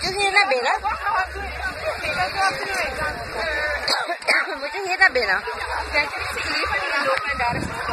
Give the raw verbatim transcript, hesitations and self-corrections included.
Moet je hier naar binnen? Moet je hier naar binnen? Kijk, ik zie hier van die lopen en daar is het.